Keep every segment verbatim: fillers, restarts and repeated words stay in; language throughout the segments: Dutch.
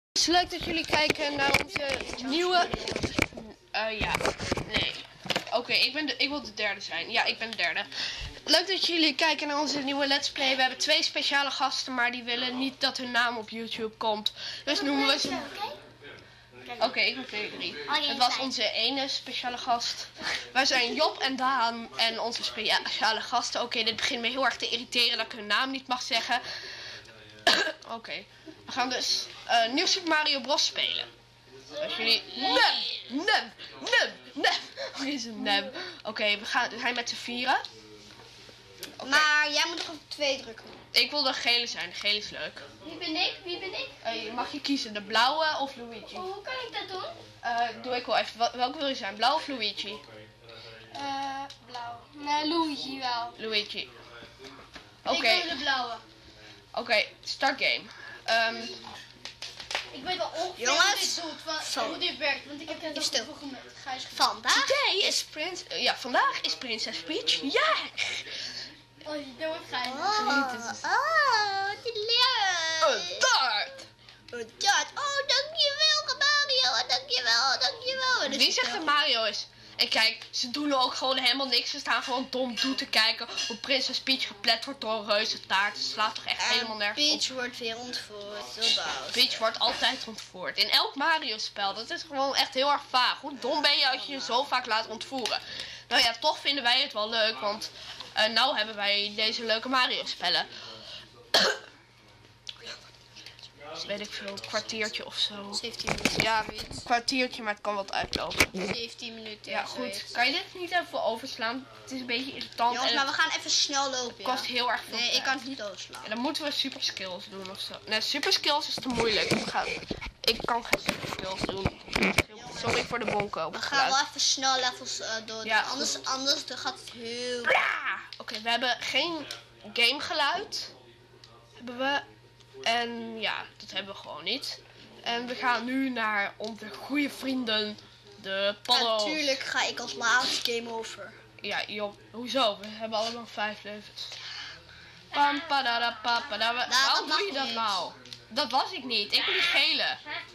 Het is leuk dat jullie kijken naar onze nieuwe... Uh, ja, nee. Oké, okay, ik ben de, ik wil de derde zijn. Ja, ik ben de derde. Leuk dat jullie kijken naar onze nieuwe Let's Play. We hebben twee speciale gasten, maar die willen niet dat hun naam op YouTube komt. Dus noemen we ze... Oké, okay, ik ben player drie. Het was onze ene speciale gast. Wij zijn Job en Daan en onze speciale gasten. Oké, okay, dit begint me heel erg te irriteren dat ik hun naam niet mag zeggen. Oké, okay. We gaan dus uh, Nieuw Super Mario Bros spelen. Als jullie... Nee, nee, nee, nee. Wat is een nee? Oké, okay, we gaan we zijn met z'n vieren. Okay. Maar jij moet nog op twee drukken. Ik wil de gele zijn, de gele is leuk. Wie ben ik? Wie ben ik? Uh, mag je kiezen, de blauwe of Luigi? Oh, hoe kan ik dat doen? Uh, doe ik wel even. Welke wil je zijn, blauw of Luigi? Uh, blauw. Nee, Luigi wel. Luigi. Oké. Okay. Ik wil de blauwe. Oké, okay, start game. Um, ik weet wel ongeveer jongens, hoe dit doet, van, van, hoe dit werkt, want ik heb het stil. Vandaag? Today is Prins... Uh, ja, vandaag is Princess Peach. Ja! Oh, dat wordt Gijs. Oh, oh, wat leuk. Een taart! Een taart. Oh, dankjewel Mario, dankjewel, dankjewel. Dus wie zegt dat Mario is? En kijk, ze doen ook gewoon helemaal niks. Ze staan gewoon dom toe te kijken hoe Princess Peach geplet wordt door een reuze taart. Ze slaat toch echt en helemaal nergens Peach op. wordt weer ontvoerd. Zo Peach wordt altijd ontvoerd. In elk Mario spel. Dat is gewoon echt heel erg vaag. Hoe dom ben je als je je zo vaak laat ontvoeren? Nou ja, toch vinden wij het wel leuk. Want uh, nou hebben wij deze leuke Mario spellen. Dus weet ik veel, een kwartiertje of zo. zeventien minuten. Ja, een kwartiertje, maar het kan wat uitlopen. zeventien minuten. Ja, goed. Kan je dit niet even overslaan? Het is een beetje irritant. Jongens, en maar we gaan even snel lopen. Het kost ja. heel erg veel Nee, tijd. ik kan het niet overslaan. Ja, dan moeten we super skills doen of zo. Nee, super skills is te moeilijk. Ik, ga... ik kan geen super skills doen. Sorry voor de bonko. We gaan wel even snel levels uh, door. Ja, anders, anders dan gaat het heel... Oké, okay, we hebben geen gamegeluid. Hebben we. En ja, dat hebben we gewoon niet. En we gaan nu naar onze goede vrienden, de paddo's. Natuurlijk ga ik als laatste game over. Ja, joh, hoezo? We hebben allemaal vijf levens. Pam, padada, papada. Nou, Waarom dat doe je dat niet. nou? Dat was ik niet. Ik ben die gele.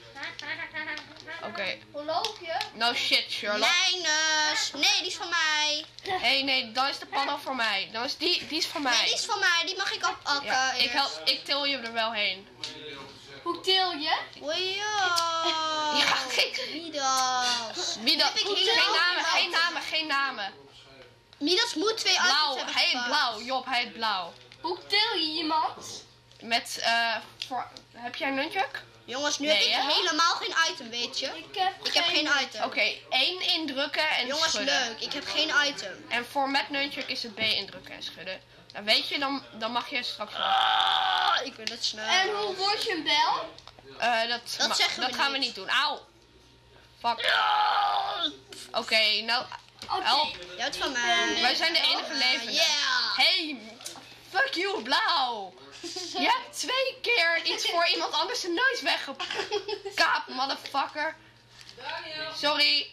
Oké. Okay. Hoe loop je? No shit, Sherlock. Linus. Nee, die is van mij. Hé, hey, nee, dan is de paddo voor mij. Dan is die, die is van mij. Nee, die is van mij. Die mag ik oppakken. Ja, ik, help, ik til je er wel heen. Hoe til je? Oei, ja. Ja, ik... Midas. Wie dat? Heb ik Geen helemaal namen, niet geen namen, geen namen. Midas moet twee items Blauw, hebben hij heet gepakt. blauw. Job, hij heet blauw. Hoe til je iemand? Met, eh, voor... heb jij een nunchuk? Jongens, nu Nee, heb ik hè? helemaal geen item, weet je? Ik heb, ik heb geen item. Oké, okay, één indrukken en Jongens, schudden. leuk. Ik heb geen item. En voor met nunchuk is het B indrukken en schudden. Dan weet je, dan, dan mag je straks wel. Ah, ik wil het snel. En hoe word je een bel? Uh, dat Dat ma- zeggen we dat gaan niet. we niet doen. Auw. Fuck. Oké, okay, nou. Okay. Help. Jij bent van mij. Wij zijn de enige levende. Yeah. Hey, fuck you, blauw. Je hebt twee keer iets voor iemand anders zijn neus weggekaapt, motherfucker. Sorry.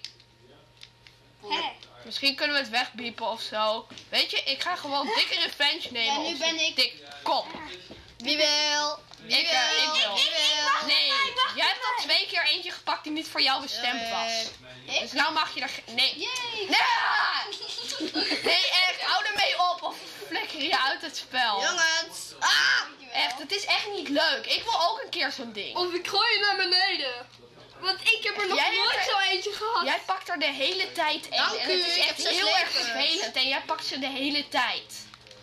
Hey. Misschien kunnen we het wegbiepen of zo. Weet je, ik ga gewoon dikke revenge nemen. Ja, nu op ben zijn ik- dik kop. Wie wil? Wie Ik, wil? uh, ik wil. Wie wil? Nee, jij hebt al twee keer eentje gepakt die niet voor jou bestemd was. Ik? Dus nou mag je er ge- Nee. Yay. Nee! Nee, echt. Hou ermee op of flikker je uit het spel. Jongens. Ah! Echt, het is echt niet leuk. Ik wil ook een keer zo'n ding. Of ik gooi je naar beneden. Want ik heb er nog Jij nooit hebt er- zo eentje gehad. Jij pakt er de hele tijd één. Dank En u, het is ik echt heb zes heel erg levens. vervelend. En jij pakt ze de hele tijd.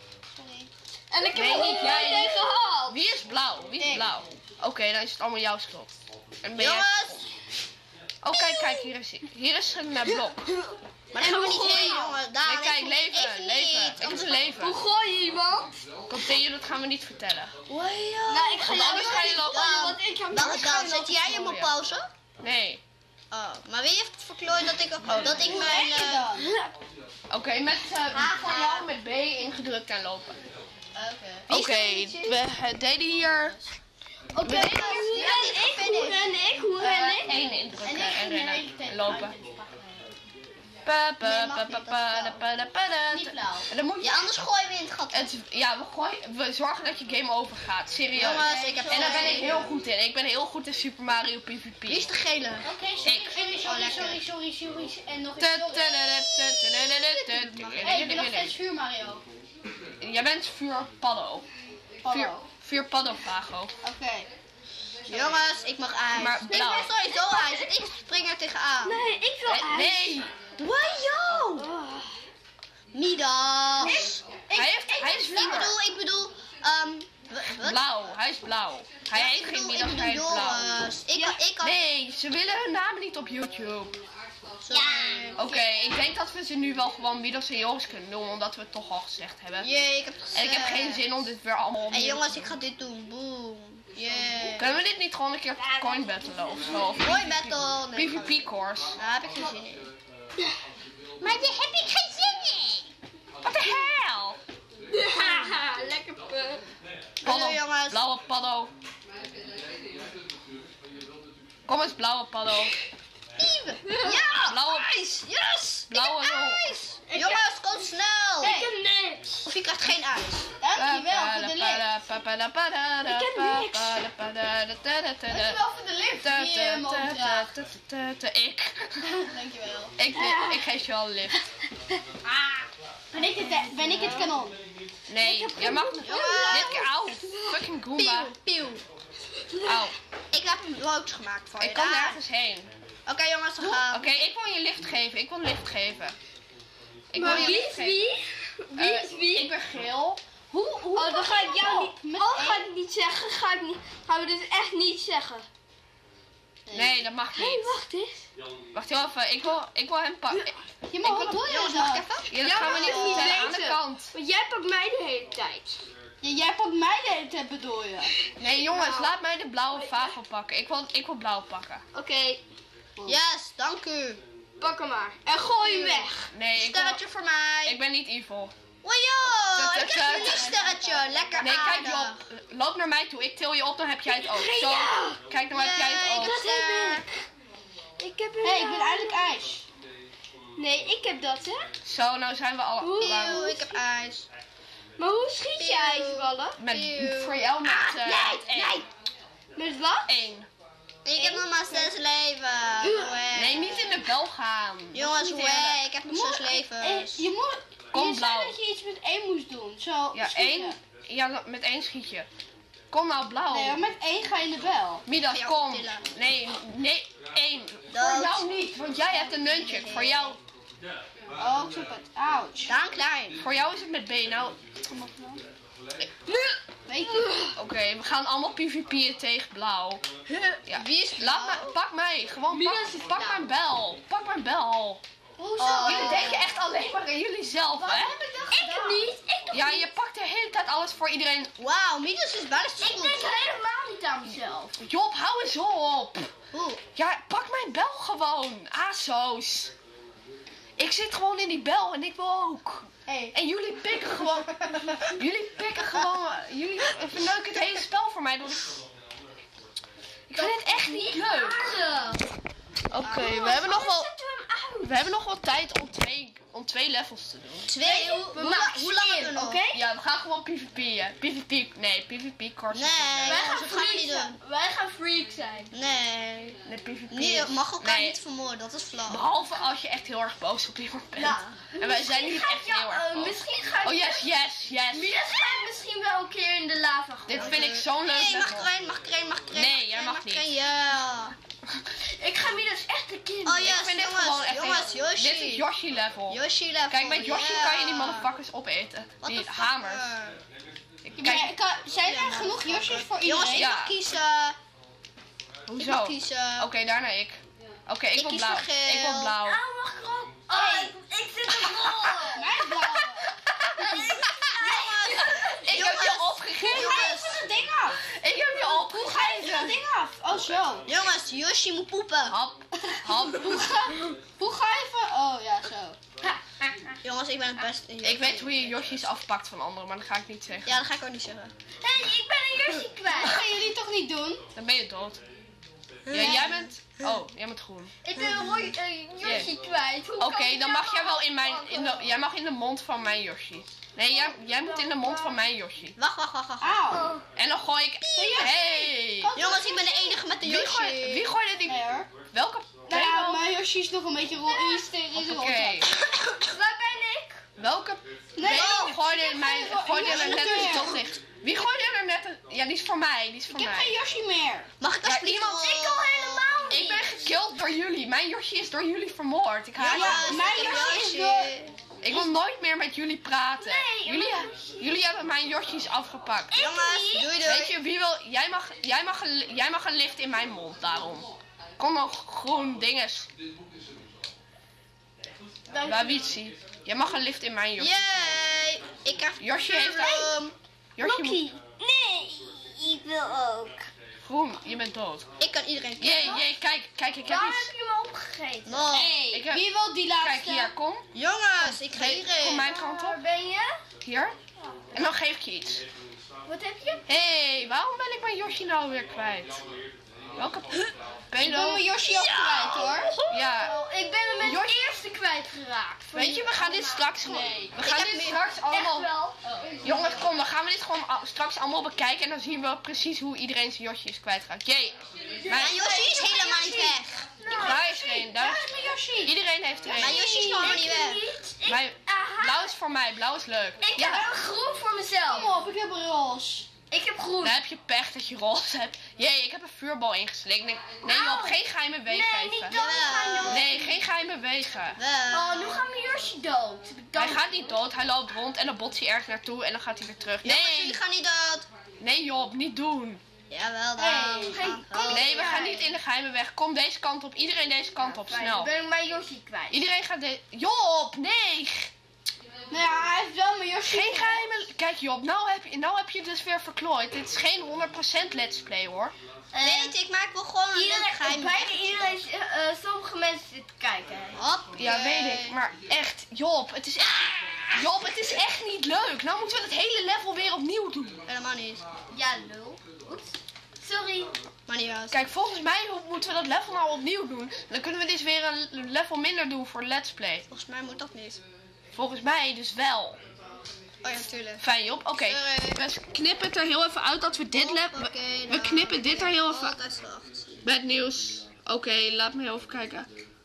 En ik heb Nee, er nog niet nooit jij. één gehad. Wie is blauw? Wie is Ik. blauw? Oké, okay, dan is het allemaal jouw schuld. En ben jij... Jongens. Oh, kijk, kijk, hier is, hier is een uh, blok. Maar dan gaan we niet heen, jongen. Daar, Nee, kijk, even- leven, even leven. niet. Ik heb Anders- een leven. Hoe gooi je iemand? Continue, dat gaan we niet vertellen. Oei, ja. Nou, ik ga Want jou anders nog ga je niet lopen. gooien, want ik heb Dan, waarschijnlijk dan zet jij hem op gooien. pauze. Nee. Oh, maar wie heeft verklooid dat ik, dat ik mijn... eh, Oké, okay, met uh, voor jou met B ingedrukt en lopen. Oké. Oké, we deden hier Oké, Nee, hoe ren ik? Hoe ren ik? Hoe ren uh, ik? één indrukken en rennen en lopen. Pa, pa, Nee, mag pa, niet, pa, dat pa, is da, pa, da, pa, da. Niet blauw. En dan moet je... Ja, anders gooien we in het gat. Het, ja, we, gooien, we zorgen dat je game over gaat. Serieus. Jongens, ik heb En daar ben ik twee. heel goed in. Ik ben heel goed in Super Mario PvP. Wie is de gele? Oké, sorry, Ik. sorry, Oh, sorry, lekker. sorry, sorry, sorry. En nog Ta- eens ta- sorry. da- da- ta- ta- da- da- da- ta- Hey, ik ben nog steeds vuur Mario. Jij bent vuur paddo. Vuur, Paddo. vuur paddo vago. Oké. Jongens, ik mag ijs. Maar ik blauw. mag sowieso ijs, want ik spring er tegenaan. Nee, ik wil Nee, nee. Wajo! Midas. Hij, heeft, hij is Ik vuur. bedoel, ik bedoel, ehm, w- wat? Blauw. Hij is blauw. Hij Ja, heet ik geen bedoel, ik Midas, bedoel hij is blauw. jongens. Ik, kan- ik kan... Nee, ze willen hun namen niet op YouTube. Sorry. Oké, ik denk dat we ze nu wel gewoon Midas en Joris kunnen doen, omdat we het toch al gezegd hebben. Jee, ik heb het En ik heb gezegd. geen zin om dit weer allemaal En opnieuw jongens, te ik doen. ga dit doen. Boom. Jee. Kunnen we dit niet gewoon een keer coin battlen of zo? Of Mooi battle. Nee, ga- PvP course. Daar heb ik geen zin in. Maar daar heb ik geen zin in. What the hell? Haha, lekker pup. Paddo, Hallo, jongens. blauwe paddo. Kom eens, blauwe paddo. Ja! Blauwe, Ijs! Yes! blauwe Ik heb lol. ijs! Jongens, kom snel! Ik heb niks. Of je krijgt geen ijs. Dankjewel voor de lift. lift. Dankjewel voor de lift. Die je me opdraagt. Ik. Dankjewel. Ik, ik geef je wel een lift. Ben ik het, ben ik het kanon? Nee, jij mag dit keer auw. Fucking Goomba. Pieuw, pieuw. Auw. Ik heb een brood gemaakt voor je. Ik kan Daar. nergens heen. Oké jongens, we gaan. Oké, ik wil je lift geven. Ik wil een lift geven. Ik Maar wil je wie lift is geven. wie? Wie Eh, is wie? Ik ben geel. Hoe, hoe? Oh, dan ga ik jou niet. Oh, ga ik niet zeggen. Ga ik niet. Gaan we dit echt niet zeggen? Nee, dat mag Hé, hey, niet. wacht eens. Wacht heel even. Ik wil, ik wil hem pakken. Ja, maar hoe doe je Jongens, dat? mag ik even? Ja, dat Ja, gaan we maar niet dat moet je vertellen aan de weten. kant. Want jij pakt mij de hele tijd. Ja, jij pakt mij de hele tijd, bedoel je? Nee jongens, laat mij de blauwe vavel pakken. Ik wil, ik wil blauw pakken. Oké, Yes, dank u. pak hem maar. En gooi hem weg. Nee, ik, wil, Sterretje voor mij. ik ben niet evil. Wajo, Tut, ik tut, heb tut. een sterretje. Lekker Nee, kijk aardig. Job. Loop naar mij toe. Ik til je op, dan heb jij het ook. Zo, kijk naar mij, heb jij het Yay, ook. ik heb ster. Ik heb hem. Hé, hey, ik ben eigenlijk ijs. Nee, ik heb dat, hè? Zo, nou zijn we al. Pieuw, ik heb ijs. Maar hoe schiet je Pieuw. ijsballen? Met, Eeuw. voor jou met Ah, eh, nee, één. nee. Met wat? Eén. Ik heb nog maar zes leven. Wee. Nee, niet in de bel gaan. Jongens, Niet in wee, de- ik heb nog Je moet- zes eh, levens. Je moet. Kom, je blauw. zei dat je iets met één moest doen. Zo. Ja, schieten. één. Ja, met één schiet je. Kom nou, blauw. Nee, maar met één ga je in de bel. Midas, Ga jou kom. optillen. Nee, nee, één. Dood. Voor jou niet, want jij hebt een nunchuk. Voor jou, Oh, ik zoek het. Ouch. Daan Klein. voor jou is het met B. Nou, Weet je? oké, we gaan allemaal PvP'en tegen blauw. Ja. Wie is Laat mij, pak mij, gewoon pak, Midas is pak blauw. mijn bel. Pak mijn bel. Hoezo? Oh, Jullie denken echt alleen maar aan jullie zelf, hè? Ik niet. Ik Ja, je pakt de hele tijd alles voor iedereen. Wauw, Midas is bijna zo Ik goed. denk helemaal niet aan mezelf. Job, hou eens op. Oeh. Ja, pak mijn bel gewoon. Aso's. Ik zit gewoon in die bel en ik wil ook. Hey. En jullie pikken gewoon. jullie pikken gewoon. Jullie verneuken het hele spel voor mij. Door ik vind het echt niet leuk. Oké, we hebben nog wel. We hebben nog wel tijd om twee, om twee levels te doen. Twee, hoe, hoe, la- hoe lang hebben we nog? Oké? Ja, we gaan gewoon PvP'en. PvP, nee, PvP kort. Nee, Wij jongens, gaan dat gaan we freak niet zijn. doen. Wij gaan freak zijn. Nee. Nee, PvP. Nee, je is- mag elkaar nee, niet vermoorden, dat is flauw. Behalve als je echt heel erg boos op iemand bent. Ja. En wij zijn niet echt heel erg boos. Misschien ga ik. Oh yes, yes, yes. Midas gaat misschien wel een keer in de lava gooien. Dit vind ik zo'n leuk Nee, mag level. ik erin, mag ik erin, mag ik erin? Nee, mag ik jij erin, mag ik niet. erin? Ja. Ik ga Midas echt een keer. Oh Ik yes, vind dit jongens, gewoon echt jongens, heel- Yoshi. Dit is Yoshi level. Yoshi level. Kijk, met Yoshi yeah. kan je die motherfuckers opeten. What Die the hamers. fuck? Ik- Ja, Kijk, ik kan- zijn er genoeg Yoshi's voor Jongens, iedereen? ik Ja. mag kiezen. Ik hoezo? mag Oké, kiezen. daarna ik. Oké, ik Ik wil kies blauw. voor geel. Ik wil blauw. mag ik ook? Oh, ik zit ervoor. Mijn blauwe. Ik heb je opgegeven. Jongens, Het ding af. Ik heb je Het opgegeven. ding af. Oh, zo. jongens, Yoshi moet poepen. Hap, hap. Hoe ga je van... Oh, ja, zo. Jongens, ik ben het beste in Yoshi. Ik weet hoe je Yoshi's afpakt van anderen, maar dat ga ik niet zeggen. Ja, dat ga ik ook niet zeggen. Hé, hey, ik ben een Yoshi kwijt. Dat gaan jullie toch niet doen? Dan ben je dood. Ja, jij bent... Oh, jij moet groen. Ik ben een rooi uh, Yoshi kwijt. Oké, okay, dan mag jij wel in mijn... In de, jij mag in de mond van mijn Yoshi. Nee, jij, jij moet in de mond van mijn Yoshi. Wacht, wacht, wacht, wacht. Auw. En dan gooi ik... Hey! Jongens, ik ben de enige met de Wie, Yoshi. gooi, wie gooide die... Nee hoor. Welke... Nou ja, mijn Yoshi is nog een beetje roze. Oké. Okay. Waar ben ik? Welke... Nee, Wie gooide mijn... Gooide er net meer. een tot licht? Wie gooide er net een... Ja, die is voor mij. Die is voor Ik heb mij. geen Yoshi meer. Mag ik Ja, alsjeblieft... iemand- Ik al helemaal niet. Ik ben gekild door jullie. Mijn Yoshi is door jullie vermoord. Ik haat Ja, jullie. mijn mijn Yoshi is Yoshi. Ik wil nooit meer met jullie praten. Nee, jullie, mijn Yoshi. jullie hebben mijn Yoshi's afgepakt. Jongens, doei doei. Weet je, wie wil... Jij mag, jij, mag een, jij mag een lift in mijn mond, daarom. Kom nog groen dinges. Wawizi. Jij mag een lift in mijn Yoshi. Yay. Ik krijg... Yoshi heeft... Um, Yoshi moet... Nee, ik wil ook. Groen, je bent dood. ik kan iedereen... Jee, jee, kijk, kijk, ik heb Waarom iets... heb je hem opgegeten? No. Hey, Ik heb- wie wil die laatste? Kijk hier, kom. Jongens, ik ga Nee, hierin. kom mijn kant op. Waar ben je? Hier. En dan geef ik je iets. Wat heb je? Hé, hey, waarom ben ik mijn Yoshi nou weer kwijt? Welke Ik ben pedo? mijn Yoshi al kwijt hoor. Ja, Oh, ik ben hem met Yoshi- de eerste kwijtgeraakt. weet je, we gaan dit straks gewoon... Nee. We gaan heb dit meer- straks Echt allemaal... wel. Jongens, kom, dan gaan we dit gewoon al- straks allemaal bekijken. En dan zien we precies hoe iedereen zijn Yoshi is kwijtgeraakt. Jee. Mijn Mijn, Yoshi is helemaal niet weg. daar is er een. Daar Waar is, is mijn Yoshi? iedereen heeft er Mijn een. Yoshi is nog helemaal niet weg. Ik, Mijn, aha. blauw is voor mij, blauw is leuk. Ik Ja, heb een groen voor mezelf. Kom op, ik heb een roze. Ik heb groen. dan heb je pech dat je roze hebt. Jee, ik heb een vuurbal ingeslikt. Nee, nee Job, geen geheime wegen Nee, niet geven. doodgaan, jongen. Nee, geen geheime wegen. Wel. Oh, nu gaat mijn Yoshi dood. Hij gaat niet dood, hij loopt rond en dan botst hij ergens naartoe en dan gaat hij weer terug. Jongens, Nee, jullie gaan niet dood. nee Job, niet doen. Jawel dan. Hey, hey, kom. Nee, we gaan niet in de geheime weg. Kom deze kant op, iedereen deze kant op, Ik snel. ben mijn Yoshi kwijt. Iedereen gaat de... Job, nee! Nou ja, hij heeft wel mijn Yoshi. Geen geheime... Kijk Job, nou heb je, nou heb je dus weer verklooid. Dit is geen honderd procent let's play hoor. Eh, Weet ik, maar ik wil gewoon een leuk Iedereen, geheim bijna weg. iedereen, eh, eh, sommige mensen zitten kijken. Hop. Ja, weet ik. Maar echt, Job, het is echt... Job, het is echt niet leuk. Nou moeten we het hele level weer opnieuw doen. Helemaal niet. Ja, lul. Oeps. Sorry. Maar niet uit. Kijk, volgens mij moeten we dat level nou opnieuw doen. Dan kunnen we dit weer een level minder doen voor let's play. Volgens mij moet dat niet. Volgens mij dus wel. Oh ja, tuurlijk. Fijn Job, oké. Sorry. We knippen het er heel even uit dat we dit level... Oké, we, dan. we knippen dit er heel even... Altijd zacht. Bad nieuws. Oké, laat me heel even kijken.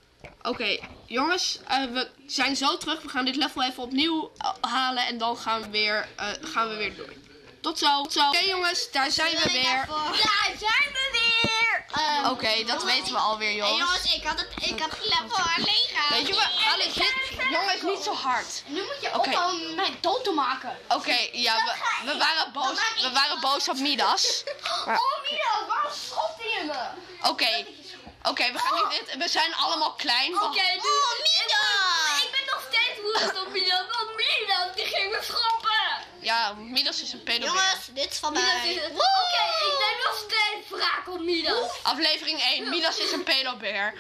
Oké, jongens, eh, we zijn zo terug. We gaan dit level even opnieuw uh, halen en dan gaan we weer, uh, gaan we weer door. Tot zo. Tot zo. Oké jongens, daar zijn we weer. Daar zijn we weer. Ehm, Oké, dat weten we alweer Hey jongens. jongens, ik had het, ik had het level alleen gehaald. Weet je, we halen dit... Jongens, niet zo hard. Nu moet je Oké. ophouden om mij dood te maken. Oké, ja, we, we waren boos. We waren boos op Midas. Maar- Oh, Midas, waarom schopt hij in me? Oké, oké, we gaan niet dit... We zijn allemaal klein. Oké, nu... Oh, Midas! Ik ben nog steeds woedend op Midas, want Midas, die ging me schoppen. Ja, Midas is een pedobeer. Jongens, dit is van Midas mij. is... Oké, ik neem nog steeds wraak op Midas. Aflevering één, Midas is een pedobeer.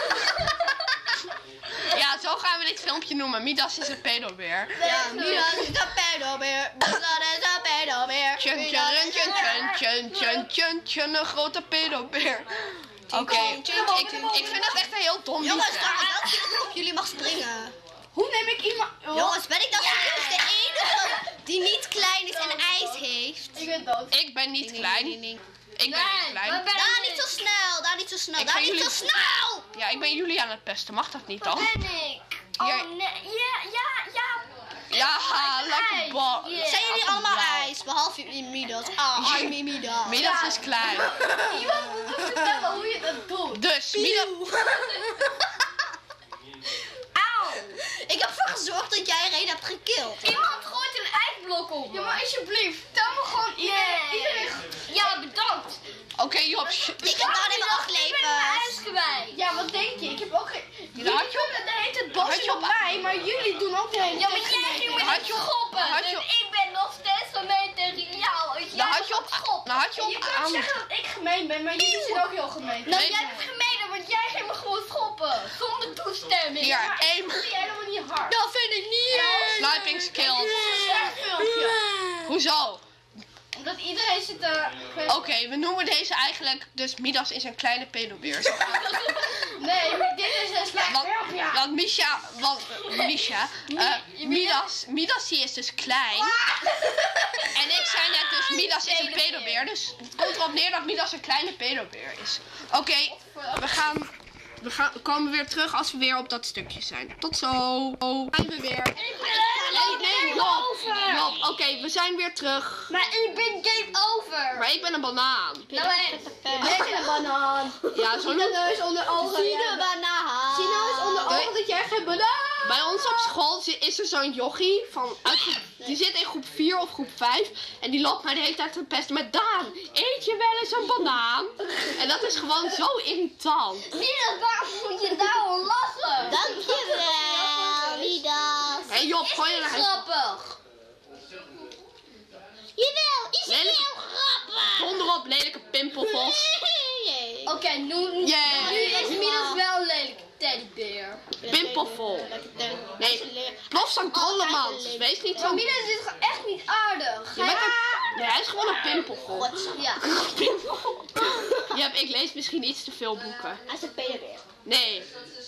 Ja, zo gaan we dit filmpje noemen. Midas is een pedobeer. Ja, Midas is een pedobeer. Midas is een pedobeer. Tjun, tjun, tjun, tjun, tjun, tjun, tjun, tjun, een grote pedobeer. Oké, ik, ik vind dat echt een heel dom Jongens, liedje. daar dat ik op jullie mag springen. Hoe neem ik iemand... Jongens, ben ik dan serieus de enige die niet klein is en ijs heeft? Ik ben dood. Ik ben niet klein. Ik ben niet waar klein. ben Daar ik? niet zo snel, daar niet zo snel, Ik daar ga niet jullie- zo snel! Ja, ik ben jullie aan het pesten. Mag dat niet Waar dan? ben ik? Jij- Oh nee, ja, ja, ja. Ja, lekker ijs. bal. Yeah. Zijn jullie allemaal ijs, behalve Midas? Ah, army Midas. Midas is klein. Iemand moet me vertellen hoe je dat doet. Dus, Midas... Auw. Ik heb ervoor gezorgd dat jij er een hebt gekild. Iemand gooit een ijsblok op. Ja, maar alsjeblieft, tel me gewoon iedereen. iedereen. Ja, bedankt. Oké, Job. sh- Ik heb daar alleen maar acht Ik ben mijn levens. ijs kwijt. Ja, wat denk je? Ik heb ook geen... Jullie had je op- kunnen de hele tijd had bossen je op op- mij, maar jullie doen ook de hele tijd... Ja, maar jij ging me Had niet je op- schoppen. had je Dus op- ik ben nog steeds gemeen tegen jou. Als jij Dan had me je op... gaat schoppen. Dan had je op Je kunt aan... zeggen dat ik gemeen ben, maar jullie zijn ook heel gemeen. Nou, Nee. jij bent gemeener, want jij ging me gewoon schoppen. Zonder toestemming. Hier, maar één. ik vond die helemaal niet hard. Dat vind ik niet. Sniping skills. Slecht filmpje. Hoezo? dat iedereen zit er... Oké, okay, we noemen deze eigenlijk dus Midas is een kleine pedobeer. Nee, dit is een slecht Want, filmpje. want Misha, want Misha, uh, Midas, Midas die is dus klein. En ik zei net dus Midas is een pedobeer. Dus het komt erop neer dat Midas een kleine pedobeer is. Oké, okay, we gaan... We gaan, komen weer terug als we weer op dat stukje zijn. Tot zo. Oh, zijn we weer. Nee, nee, Job. Job, oké, okay, we zijn weer terug. Maar ik ben game over. Maar ik ben een banaan. Nou, ik ben een banaan. Ja, zo noemt nou eens onder ogen. Zie de banaan. Zie nou eens onder ogen dat jij geen banaan. Bij ons op school is er zo'n jochie van uit groep, die zit in groep vier of groep vijf en die loopt mij de hele tijd te pesten met Daan, eet je wel eens een banaan? En dat is gewoon zo irritant. Midas, waarom moet je daarom lachen? Dankjewel, Midas. Hé hey Job, gooi je naar huis. Grappig. Jawel, is het Lelijk. heel grappig. Onderop, lelijke pimpelvos. Oké, okay, nu, Yeah. nu is Midas wel een lelijke teddybeer. Pimpelvol. Nee, plofzang trollemans. Wees niet Maar zo... Midas is gewoon echt niet aardig. Je bent een... Nee, hij is gewoon een pimpelvol. Ja. Pimpel. Je hebt, ik lees misschien iets te veel boeken. Hij is een pedobeer. Nee.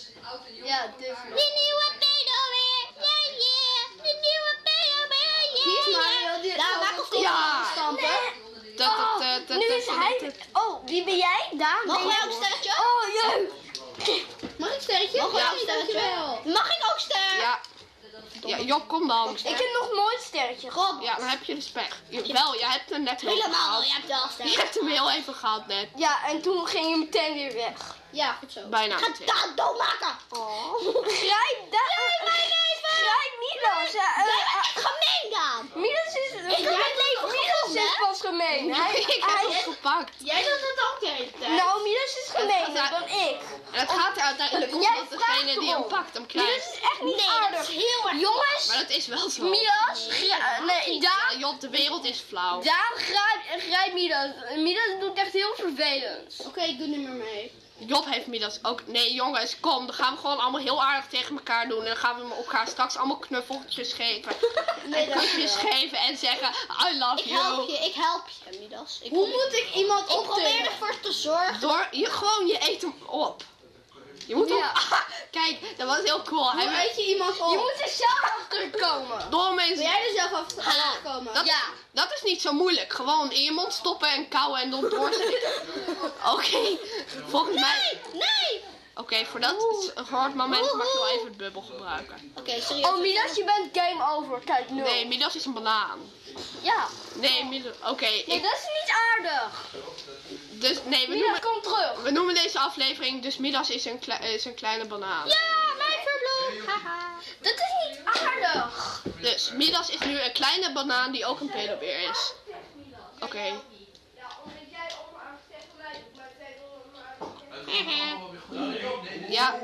Ja, dus. De nieuwe pedobeer. Yeah, yeah. De nieuwe pedobeer. Wie is Yeah, Mario? yeah. Die Daar, waar komt die Ja. stampen? Dat, Oh, dat, dat, nu dat, is dat, hij... dat- Oh, wie ben jij? Daan? Mag Ben jij jij- ook een sterretje? Oh, jeuk. Mag ik een sterretje? Mag Ja. ik een sterretje? Mag ik ook ster? Ja. Ja, Job, kom dan. Ik heb nog nooit sterretje. Rob. Ja, dan heb je dus pech. Wel, jij hebt hem net heel even Helemaal, gehad. je hebt wel een ster. Je hebt hem heel even gehad net. Ja, en toen ging je meteen weer weg. Ja, goed zo. Bijna. Ga Daan doodmaken. Oh. Grijp Daan. Nee, mijn leven. Grijp Midas. Ja, eh, Jij eh, bent gemeen, Daan. Midas is... Ik heb het leven Midas gevonden, is hè? pas gemeen. Hij, Ik heb hij hem is... gepakt. Jij doet het ook de hele tijd. Nou, Midas is gemener gaat- dan ik. En het gaat er uiteindelijk om Jij dat vraagt degene die hem erom. pakt hem Midas krijgt. is echt niet Nee, aardig. dat is heel erg Jongens, Maar dat is wel zo. Midas... gra- Nee, Ja, Daan... Job, de wereld is flauw. Daan grijpt grijp Midas. Midas doet echt heel vervelend. Oké, ik doe niet meer mee. Job heeft Midas ook... Nee, jongens, kom. Dan gaan we gewoon allemaal heel aardig tegen elkaar doen. En dan gaan we elkaar straks allemaal knuffeltjes geven. Nee, en kusjes geven en zeggen, I love Ik help you. je, ik help je, Midas. Ik Hoe probeer- moet ik iemand Ik probeer optillen? ervoor te zorgen. Door, je gewoon, je eet hem op. Je moet hem... Ja. Kijk, dat was heel cool. Hij Hoe eet je iemand op? Je moet er zelf achter komen. Door mensen... Ben jij er zelf achter gekomen? Dat, Ja. dat is niet zo moeilijk. Gewoon in je mond stoppen en kauwen en dan doorzetten. Oké, volgens mij... Nee, nee. Oké, voor dat voor het moment mag je wel even het bubbel gebruiken. Oké, serieus. Oh, Midas, je bent game over. Kijk, nul. Nee, Midas is een banaan. Ja. Nee, Midas... Oké, Nee, ik... dat is niet aardig. Dus, nee, we Midas, noemen, kom terug. we noemen deze aflevering dus Midas is een, klei- is een kleine banaan. Ja, mijn verbloem. Haha. Dat is niet aardig. Dus, Midas is nu een kleine banaan die ook een pedobeer is. Oké. Ja.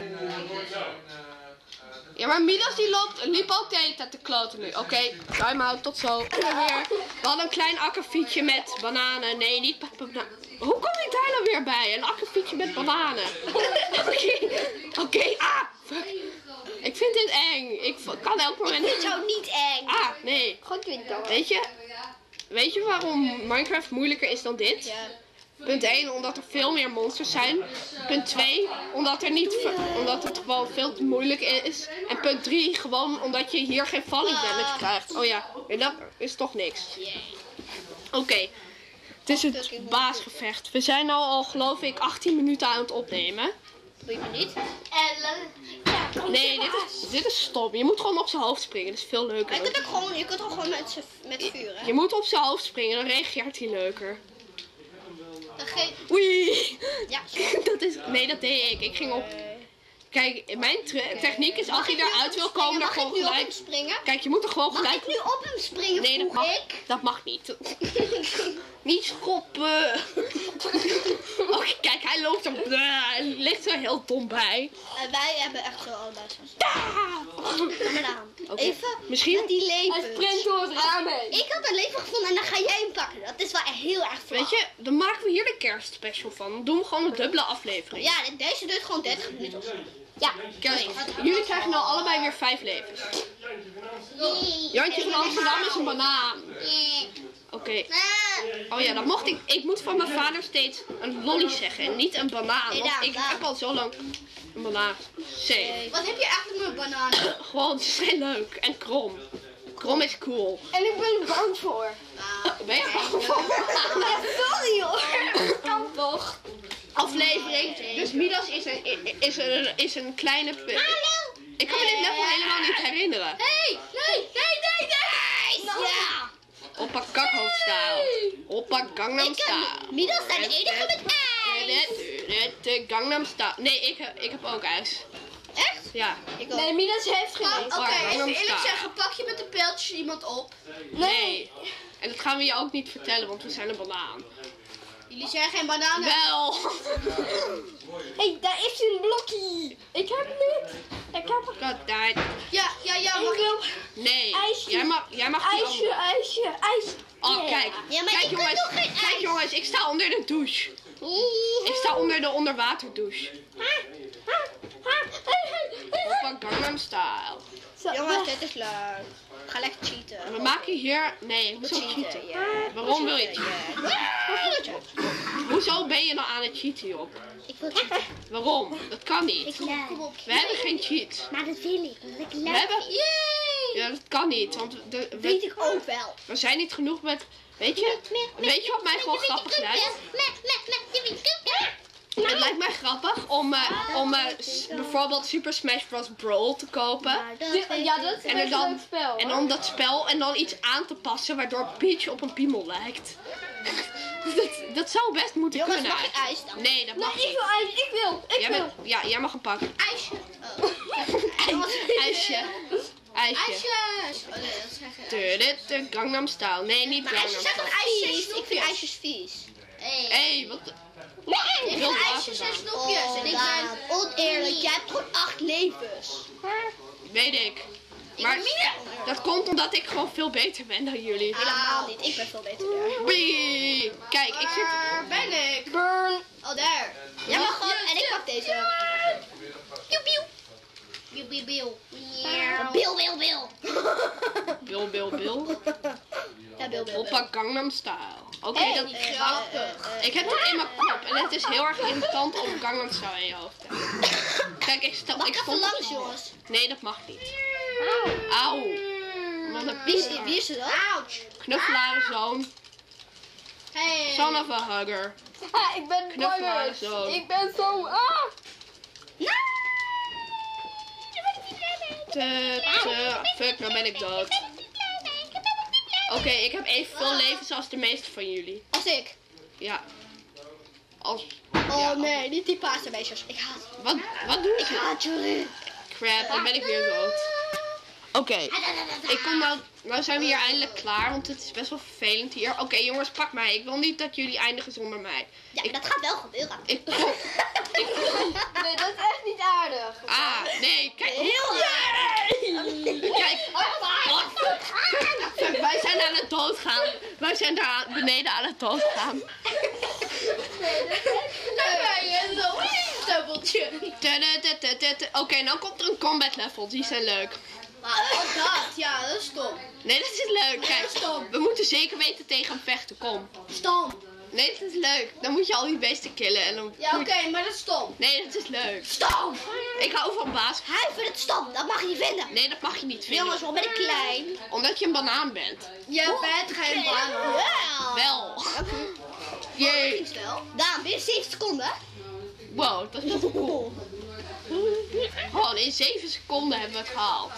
Ja, maar Midas die loopt, liep ook de hele tijd te kloten nu. Oké, okay, time-out, tot zo. En dan weer. We hadden een klein akkefietje met bananen. Nee, niet met bananen. Hoe kom ik daar nou weer bij? Een akkefietje met bananen. Oké, oké, okay, ah, fuck. Ik vind dit eng. Ik v- kan elk moment... Dit is jou niet eng. Ah, nee. Gewoon twintig. Weet je, weet je waarom Minecraft moeilijker is dan dit? Ja. Punt één, omdat er veel meer monsters zijn. Punt twee, omdat, er niet ve- omdat het gewoon veel te moeilijk is. En punt drie, gewoon omdat je hier geen falling damage krijgt. Oh ja, en dat is toch niks. Oké, okay. Het is het baasgevecht. We zijn nou al, geloof ik, achttien minuten aan het opnemen. Doe je me niet? En ja, kom Nee, dit is, dit is stom. Je moet gewoon op zijn hoofd springen. Dat is veel Maar leuker. je kunt ook gewoon, je kunt ook gewoon met, z'n- met vuur, hè? Je moet op zijn hoofd springen, dan reageert hij leuker. Dan ge- Oei! Ja, Dat is, nee, dat deed ik. Ik ging op... Kijk, mijn tre- techniek is als hij eruit wil komen, dan mag ik gewoon nu op hem gelijk... springen? Kijk, je moet er gewoon Mag gelijk... ik nu op hem springen, Nee, dat vroeg mag, ik? dat mag niet. Niet schoppen. Oké, kijk, hij loopt er... Hij ligt er heel dom bij. En wij hebben echt zo allebei zo'n Ah! Kom maar aan. Oké, Even misschien- met die leven. Hij sprint door het raam heen. Ik had een leven gevonden en dan ga jij hem pakken. Dat is wel echt heel erg flauw. Weet je, dan maken we hier de kerstspecial van. Dan doen we gewoon een dubbele aflevering. Ja, deze duurt gewoon dertig minuten of zo. Ja. Kijk, jullie krijgen nou allebei weer vijf levens. Jantje van Amsterdam is een banaan. Oké. Oh ja, dan mocht ik. Ik moet van mijn vader steeds een lolly zeggen en niet een banaan. Want ik heb al zo lang een banaan. C. Wat heb je eigenlijk met bananen? Gewoon, ze zijn leuk en krom. Krom is cool. En ik ben er bang voor. Ben je bang voor? Sorry hoor. Dat kan toch? Aflevering. Dus Midas is een, is een, is een kleine... Ik kan me dit level helemaal niet herinneren. Hey, nee, nee, nee, nee. Ja. Oppa kakhoofdstijl. Oppa Gangnam Style. Midas zijn de enige met ijs. De Gangnam Style. Nee, ik, heb- ik heb ook ijs. Echt? Ja. Ik ook. Nee, Midas heeft geen Oké, ijs. Oké, even even eerlijk eerlijk zeggen, zeggen, pak je met de pijltjes iemand op? Nee. En dat gaan we je ook niet vertellen, want we zijn een banaan. Jullie zijn geen bananen. Wel. Hé, daar is een blokje. Ik heb niet. Ik heb er. Dat daar. Ja, ja, ja, mag ik? Nee. IJsje. Jij mag, jij mag die IJsje, andere. ijsje, ijs. Oh, kijk. Ja, maar Kijk ik kan jongens. nog geen Kijk ijs. jongens, ik sta onder de douche. Ik sta onder de onderwaterdouche. Oppa Gangnam Style. Zo, Jongens, dit is leuk. Ga lekker cheaten. We maken hier... Nee, hoezo cheaten? Ja. Waarom wil je cheaten? Hoezo ben je nou aan het cheaten, joh? Ik wil cheaten. Waarom? Dat kan niet. Ik leuk. We hebben geen cheats. Maar dat wil ik. Omdat ik We leuk hebben... Yay! Ja, dat kan niet, want de, we, Weet ik ook wel. we zijn niet genoeg met... Weet je? Weet je wat mij gewoon grappig lijkt? Het lijkt mij grappig om, uh, om uh, s- bijvoorbeeld Super Smash Bros. Brawl te kopen. Ja, dat is En, er een leuk dan, spel. en dan dat spel en dan iets aan te passen waardoor Peach op een piemel lijkt. dat, dat zou best moeten Jongens, kunnen. mag ik ijs dan? Nee, dat mag Nee, ik niet. wil ijs. Ik wil. Ik Jij wil. bent, ja, jij mag een pak. IJsje. Oh. IJsje. IJsje. IJsjes. Oh nee, dat zeg je. Tudut, de Gangnam Style. Nee, niet Maar Gangnam ijsjes zijn Style. toch ijsjes? Ik vind ijsjes vies. Hé, hey, wat... Nee, Ik wil ijsjes water en dan. snoepjes. En ik ben oneerlijk. Jij hebt gewoon acht levens. Weet ik. Maar dat komt omdat ik gewoon veel beter ben dan jullie. Helemaal niet. Ik ben veel beter daar. Wee. Kijk, ik zit... Waar ben ik? Burn. Oh, daar. Jij mag gewoon. En ik pak deze. Piu, piu. Piu, piu, piu. Bil, bil, bil. Bil, bil, bil. Ja, bil, bil, bil. Oppa Gangnam Style. Oké, Hey, dat... eh, wacht. eh, eh, Ik heb het in mijn kop en het is heel erg irritant om Gangnam Style in je hoofd te hebben. Kijk, ik stel... Mag Ik ik even stond... langs, jongens? Nee, dat mag niet. Auw. Wat een Wie is, pies. wie is er dan? Ouch. Knuffelaar zoon. Hey. Son of a hugger. Ja, ik ben Knuffelaar bang. zoon. Ik ben zo. Ah. Te, te, fuck, nou ben ik dood. Oké, ik heb evenveel levens als de meeste van jullie. Als ik. Ja. Als... Oh ja, nee, niet die paardenbeestjes. Ik haat. Wat, wat doen Ik ze? haat jullie. Crap, dan ben ik weer dood. Oké, ik kom nou... Nou zijn we hier eindelijk klaar, want het is best wel vervelend hier. Oké jongens, pak mij. Ik wil niet dat jullie eindigen zonder mij. Ja, maar dat gaat wel gebeuren. Ik kom... Nee, dat is echt niet aardig. Ah, nee, kijk. Heel leuk. Kijk. Fuck, wij zijn aan het doodgaan. Wij zijn daar aan- beneden aan het doodgaan. Daar ben je zo. Dubbeltje. Oké, dan komt er een combat level. Die zijn leuk. Maar wat dat? Ja, dat is stom. Nee, dat is leuk. Kijk, we moeten zeker weten tegen hem vechten. Kom. Stom. Nee, dat is leuk. Dan moet je al die beesten killen. En dan Ja, moet oké, je- maar dat is stom. Nee, dat is leuk. Stom. Ik hou van baas. Hij vindt het stom. Dat mag je niet vinden. Nee, dat mag je niet vinden. Jongens, waarom ben ik klein? Omdat je een banaan bent. Je bent geen banaan. Wel. Wel. Jee. Iets wel. Daan, binnen zeven seconden. Wow, dat is wel cool. Gewoon in zeven seconden hebben we het gehaald.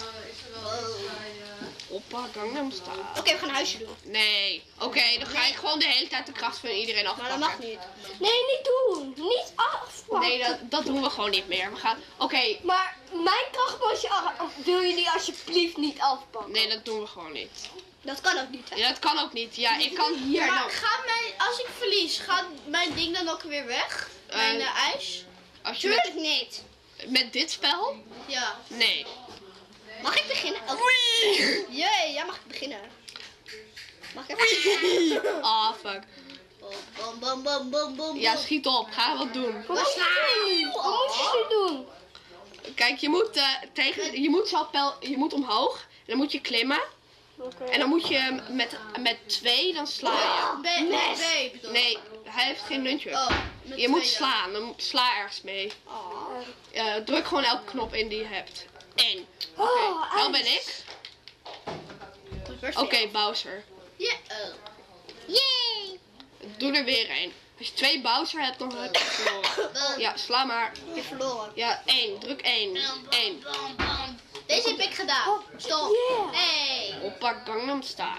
Oppa Gangnam Style. Oké, we gaan een huisje doen. Nee. Oké, dan ga ik gewoon de hele tijd de kracht van iedereen Maar afpakken. dat mag niet. Nee, niet doen. Niet afpakken. Nee, dat, dat doen we gewoon niet meer. We gaan... Oké, Maar mijn krachtbosje wil je die alsjeblieft niet afpakken. nee, dat doen we gewoon niet. Dat kan ook niet, hè? Ja, dat kan ook niet. Ja, ik kan hier Maar nou... gaat mijn, als ik verlies, gaat mijn ding dan ook weer weg? Mijn Eh, eh, ijs? Als je met, Tuurlijk niet. met dit spel? Ja. Nee. Mag ik beginnen? Oh. Jee, ja, mag ik beginnen? Mag ik even? Ah, fuck. Bom, bom, bom, bom, bom, Ja, schiet op. Ga wat doen. Wat moet je nu? Wat moet je nu doen? Kijk, je moet, uh, tegen, je moet, zo pel, je moet omhoog. En dan moet je klimmen. Oké. En dan moet je met, met twee, dan sla je. B, nee, B, Nee, hij heeft geen nunchuk. Oh, met Je moet twee slaan, dan moet- sla ergens mee. dan. Oh. Uh, druk gewoon elke knop in die je hebt. Eén. Oké, Oh, nou ben ik. Oké, Oké. Bowser. Yeah. Oh. Yay. Doe er weer één. Als je twee Bowser hebt, dan heb je verloren. Dan Ja, sla maar. heb je verloren. Ja, één. Druk één. Eén. Deze heb ik gedaan. Stop. Yeah. Hey. Oppa Gangnam Style.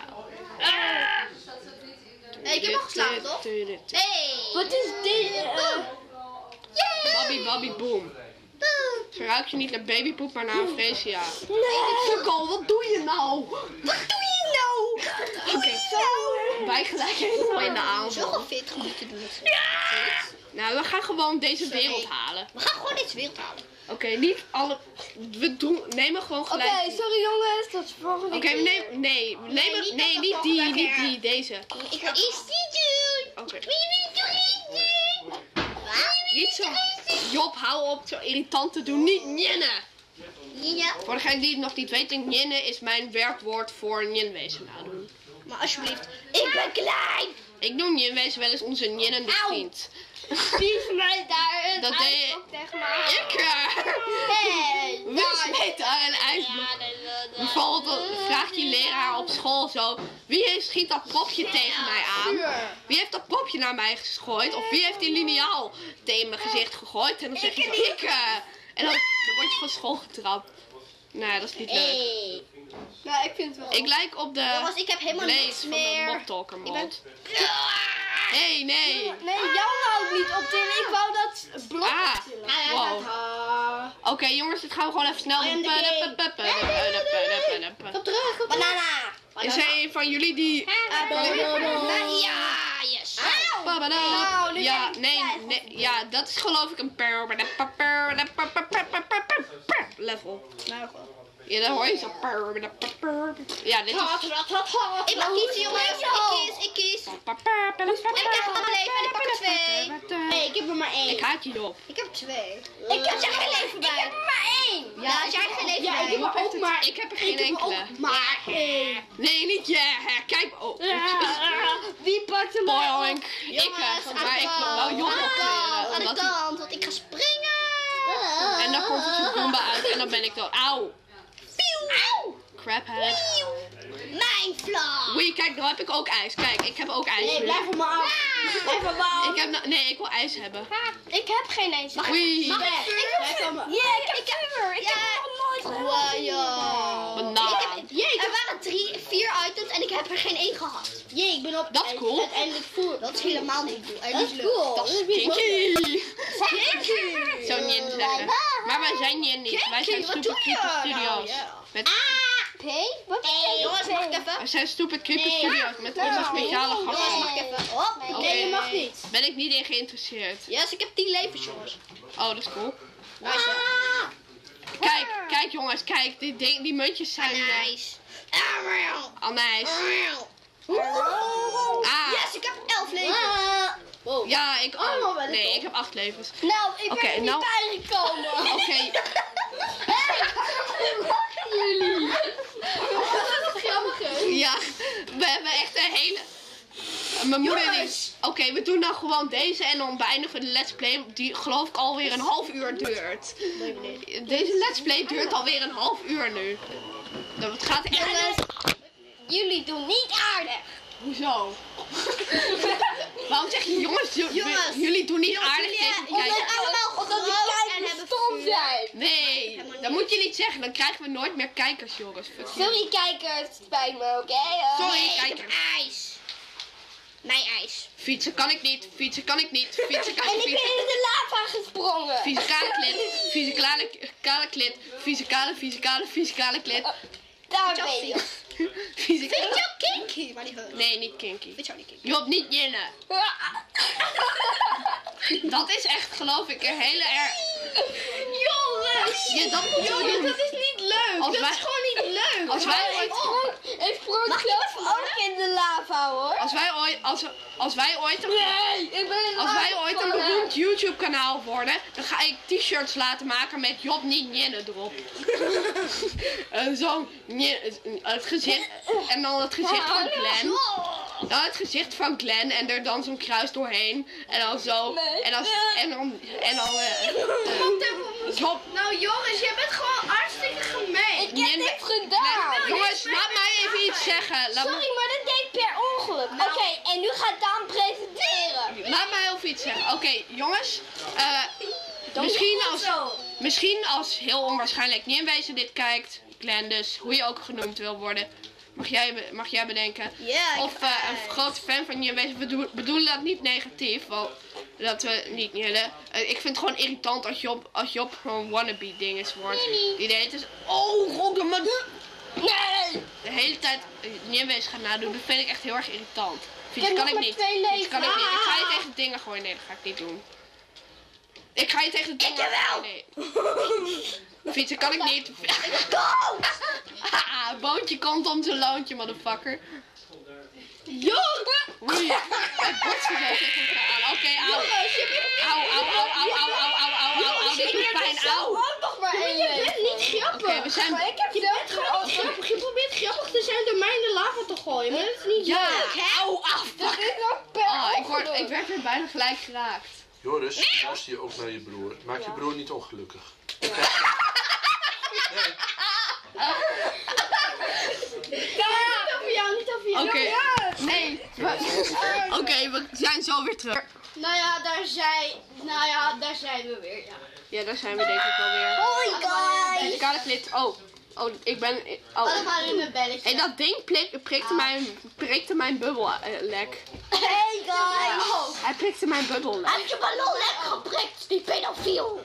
Hey, ik heb al geslagen, toch? Hey. Wat is dit? Uh, Yeah. Bobby Bobby Boom. Boom. Zo ruik je niet naar babypoep, maar naar een Freesia. nee. Sukkel, wat doe je nou? Wat doe je nou? Oké, wij gelijk helemaal in de Zo aanval. gewoon veertig minuten doen. Nou, we gaan gewoon deze Sorry. wereld halen. We gaan gewoon dit wereld halen. Oké, niet alle... We doen, nemen gewoon Oké, gelijk... sorry jongens, tot de volgende Oké, we keer. nemen... Nee, we Nee, nemen... niet Nee, dat niet we die, volgende niet keer. die, deze. Ik ga eerst die doen. Oké. Wil je niet doen? Niet zo... Job, hou op zo irritant te doen. Niet njennen. Ja. Voor degene die het nog niet weten, njennen is mijn werkwoord voor njenwezen nadoen. Maar alsjeblieft. Ik ben klein. Ik noem njenwezen wel eens onze njennende Auw. vriend. Die smijt daar een Dat deed je- ijsblok tegen mij. Ik, uh, Hey. wie smeet daar een ijsblok? Bijvoorbeeld dan vraagt die leraar op school zo, wie heeft, schiet dat popje tegen mij aan? Wie heeft dat popje naar mij gegooid? Of wie heeft die liniaal tegen mijn gezicht gegooid? En dan zeg je zo, ik. uh, En dan, dan word je van school getrapt. Nee, dat is niet leuk. Hey. Nou, ik vind het wel. Ik lijk op de Jongens, ik heb helemaal lees niks van de meer. Mobtalker Ik ben... mod. Hey, nee. Nee, jou wou ik niet optillen. Ik wou dat blok Ah, optillen. wow. Oké jongens, dit gaan we gewoon even snel I am doen. the king. Kom terug. Kom Banana. Is er een van jullie die... Ja, yes. Nou, dit Ja, heb ik nee, vijf nee, ja, dat is geloof ik een per level. Ja, dan hoor je zo. Ja, dit is... Ik mag kiezen, jongens. Ik kies, ik kies. En ik krijg nog een leven en ik pak er twee. Nee, ik heb er maar één. Ik haat je op. Ik heb er twee. Ik heb er geen leven bij. Ik heb er maar één. Ja, als jij geen leven Ja, bij. ik heb er ook maar Ik heb er geen enkele. maar één. Nee, niet jij. Kijk, oh. Wie pakt hem Boink. Ik, Jongens, eh, aan maar de ik wil kant. wel Job Aan de kant, optreden. aan de omdat hij- kant, want ik ga springen. En dan komt er zo'n bomba uit en dan ben ik dood. Auw. Auw. Craphead. Mijn vlag. Oei, kijk, nou heb ik ook ijs. Kijk, ik heb ook ijs. Nee, nu. blijf van me af. Blijf van me af. Ik heb, nou- nee, ik wil ijs hebben. Ik heb geen eens. Oei. Mag ik vuur? Blijf van me. Ja, ik heb vuur. Ik Ja. heb nog nooit Wow, ja. Banaan. Er waren drie, vier items en ik heb er geen één gehad. Jee, ik ben op Dat is cool. uiteindelijk voer. Dat is helemaal niet cool. En Dat niet is leuk. cool. Dat is Kinky. Kinky. Zo Njen zeggen. Maar wij zijn Njen niet. Wij zijn Wat Stupid doe je? Creepy Nou, Studios. ja. Met, Ah, P? Wat is hey, jongens, mag ik even? wij zijn Stupid Creepy Nee. Studios met onze speciale Jongens, gasten. mag ik even? Oh, Nee, je mag niet. Ben ik niet in geïnteresseerd. Yes, ik heb tien levens, jongens. Oh, dat is cool. Nice, hè? Kijk, kijk jongens, kijk. Die, ding- die muntjes zijn... eh, Nice. Ah, Anijs. Ah. Ah. Yes, ik heb elf levens. Wow. Ja, ik Allemaal ook. wel Nee, leuk. ik heb acht levens. Nou, ik ben Oké, er niet nou- bijgekomen. Oké, Jullie. Wat is grappig, hè? ja. We hebben echt een hele... Mijn moeder die... Jongens. Oké, we doen nou gewoon deze en dan beëindigen we de let's play die geloof ik alweer een half uur duurt. Deze let's play duurt alweer een half uur nu. Nou, het gaat echt... Jongens, jullie doen niet aardig. Hoezo? Waarom zeg je jongens, j- Jongens. jullie doen niet Jongens, aardig jullie- tegen de omdat kijkers? allemaal Omdat die groot en kijkers hebben stom vuur. zijn. Nee, dat moet je niet zeggen. Dan krijgen we nooit meer kijkers, jongens. Fuck you. Sorry kijkers, het spijt me, oké? Eh, Sorry, Nee, ik heb kijkers. ijs. Mijn ijs. Fietsen kan ik niet, fietsen kan ik niet, fietsen kan En ik ik ben niet. in de lava gesprongen. Fysicale klit, fysicale kale klit, fysicale, fysicale, fysicale klit. Daar Jou ben je. Vind Fysicale... je jou kinky? Maar niet heus. Nee, niet kinky. Vind jou niet kinky? Je hoeft niet jinnen. Dat is echt, geloof ik, een hele erg... Jongens. Ja, dat moeten we Jongens, doen. dat is niet leuk. Als dat wij- is gewoon niet leuk. Als wij ooit... Ik sprong zelf ook in de lava hoor. Als wij ooit... Als, als wij ooit... Een, Nee, ik ben in de als wij ooit een lava beroemd YouTube kanaal worden, dan ga ik t-shirts laten maken met Job niet Njenne erop. uh, Zo, het gezicht, en dan het gezicht van Glenn. Dan het gezicht van Glenn en er dan zo'n kruis doorheen. En dan zo, en dan, en dan, en dan, uh, uh, Job. Nou jongens, je bent gewoon hartstikke gemeen. Ik heb Njenne- niks gedaan. Jongens, laat mij even iets zeggen. Laat, Sorry, maar dat deed per ongeluk. Nou. Oké, en nu gaat Daan presenteren. laat mij even iets zeggen. Oké, jongens. Uh, misschien als... Misschien als heel onwaarschijnlijk Nienwezen dit kijkt, Glenn dus, hoe je ook genoemd wil worden, mag jij, mag jij bedenken. Ja, Of uh, een grote fan van Nienwezen, we bedoel, bedoelen dat niet negatief, wel, dat we niet willen. Uh, ik vind het gewoon irritant als Job, als Job gewoon wannabe dinges wordt. Die de hele tijd, oh god, maar nee! De hele tijd uh, Nienwezen gaat nadoen, dat vind ik echt heel erg irritant. Fiets heb kan nog ik maar niet. twee Fiets kan ik leven. niet. Ik ga je Ah. tegen dingen gooien, nee dat ga ik niet doen. Ik ga je tegen de dingen... jawel. Nee. Fietsen kan ik niet. Haha, boontje komt om zijn loontje, motherfucker. Jo! Oei, het botst gezegd tegen elkaar aan. Oké, auw. Auw, auw, auw, auw, auw, auw, auw, auw, auw, auw, dit doet pijn, auw. nog maar één Je bent niet grappig. Oké, we zijn... Ik heb je bent gewoon niet grappig. Je probeert grappig te zijn door mij in de lava te gooien. Maar dat is niet Ja, leuk, hè? auw, auw, Dat fuck. is nog per Oh, ik, word, ongeluk. ik werd weer bijna gelijk geraakt. Joris, luister je ook naar je broer. Maak je broer niet ongelukkig. Nee. Niet over jou, niet over jou. Oké. Ja. Nee. Oké, we zijn zo weer terug. Nou ja, daar zijn, nou ja, daar zijn we weer, ja. Ja, daar zijn we denk ik alweer. Hoi guys. Muzikale klit. Oh, oh, ik ben... Oh. Allemaal in mijn belletje. Hey, dat ding prik, prikte, mijn, prikte mijn bubbellek. Hey guys. Hij prikte mijn bubbellek. Heb je ballon lekker geprikt, die pedofiel?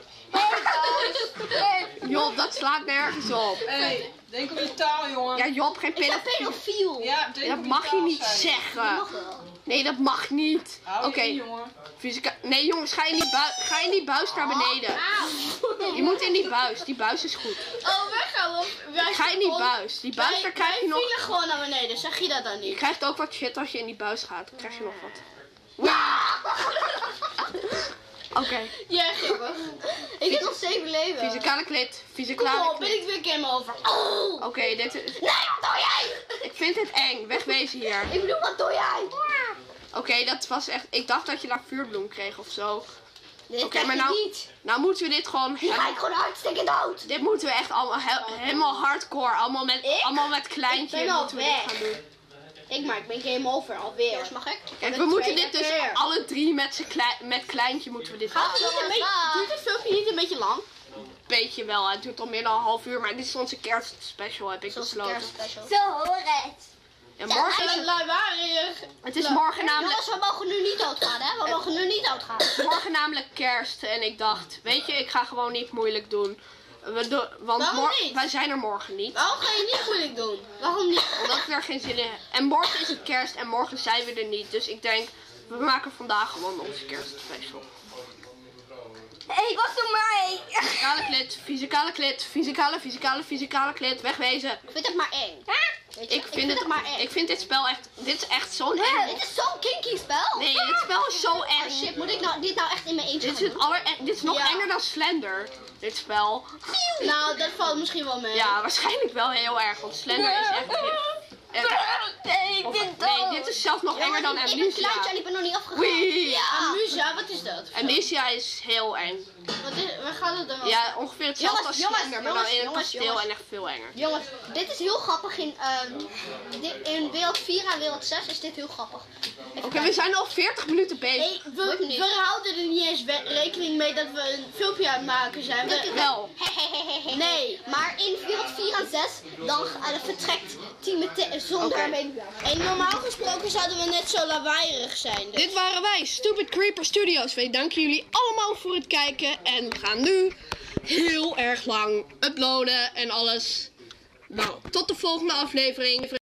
Job, dat slaat nergens op. Hey, denk op je taal, jongen. Ja, Job, geen Ik ben pedofiel. pedofiel. Ja, denk Dat op je mag je taal, niet zei zeggen. Mag wel. Nee, dat mag niet. Hou Oké, je in, jongen. fysica... Nee, jongens, ga in, die bui... ga in die buis naar beneden. Je moet in die buis. Die buis is goed. Oh, wij gaan op. Wij Ga in die buis. Die buis, daar krijg je Wij nog... vielen gewoon naar beneden, zeg je dat dan Je niet? krijgt ook wat shit als je in die buis gaat. Dan krijg je nog wat. Oké, Ja, grappig. Ik heb nog zeven leven. fysicale klit. Kom Fysicale op, ben klit. ik weer game over. Oh! Oké, dit is... Nee, wat doe jij? Ik vind dit eng. Wegwezen hier. Ik bedoel, wat doe jij? Oké, dat was echt... Ik dacht dat je daar vuurbloem kreeg of zo. Dit Oké, krijg maar je nou... niet. Nou moeten we dit gewoon... Die ga ik gewoon hartstikke dood. Dit moeten we echt allemaal he- helemaal hardcore. Allemaal met, Ik? allemaal met kleintje Ik ben al moeten we dit weg. gaan doen. Ik maar, ik ben game over alweer. Mag ik? Kijk, de we moeten tweede dit dus keer. alle drie met, z'n klei- met kleintje moeten we dit doen. Gaat het niet een beetje, duurt het filmpje niet een beetje lang? Beetje wel, het duurt al meer dan een half uur. Maar dit is onze kerstspecial, heb ik Zoals de besloten. kerstspecial. Zo hoor het. Ja, morgen is En het, lawaaiig. het is morgen namelijk, Jongens, we mogen nu niet doodgaan, hè? We mogen nu niet doodgaan. morgen namelijk kerst. En ik dacht, weet je, ik ga gewoon niet moeilijk doen. We do- want Waarom mor- niet? wij zijn er morgen niet. Waarom ga je niet moeilijk doen? Waarom niet? Omdat ik er geen zin in heb. En morgen is het kerst en morgen zijn we er niet. Dus ik denk, we maken vandaag gewoon onze kerstspecial. Hé, ik was er maar één. Fysicale klit, fysicale klit, fysicale, fysicale, fysicale klit, wegwezen. Ik vind het maar eng. Weet je, Ik vind, het, maar eng. ik vind dit spel echt, dit is echt zo'n Ja, eng. dit is zo'n kinky spel. Nee, dit spel is zo Oh eng. shit, moet ik nou, dit nou echt in mijn eentje Dit is gaan het doen? aller, dit is nog Ja. enger dan Slender, dit spel. Nou, dat valt misschien wel mee. Ja, waarschijnlijk wel heel erg, want Slender is echt... echt Nee, ik of- ben nee, dit is zelfs nog enger dan Ik ben kleintje Amnesia. en ik ben nog niet afgegaan. Wee. Ja. Amusa, wat is dat? Amnesia is heel eng. Wat is, waar gaat het dan over? Ja, ongeveer hetzelfde Jongens, als jongens, Slender, maar dan jongens, in een jongens, kasteel jongens. en echt veel enger. Jongens, dit is heel grappig in, ehm, di- in wereld vier en wereld zes is dit heel grappig. Oké, we zijn al veertig minuten bezig. Hey, we, we houden er niet eens we- rekening mee dat we een filmpje aan het maken zijn. We- Wel. nee. Maar in wereld vier en zes, dan uh, vertrekt Team Mete- zonder Oké. mee. En normaal gesproken zouden we net zo lawaaierig zijn. Dus. Dit waren wij, Stupid Creeper Studios. Wij danken jullie allemaal voor het kijken. En we gaan nu heel erg lang uploaden en alles. Nou, tot de volgende aflevering.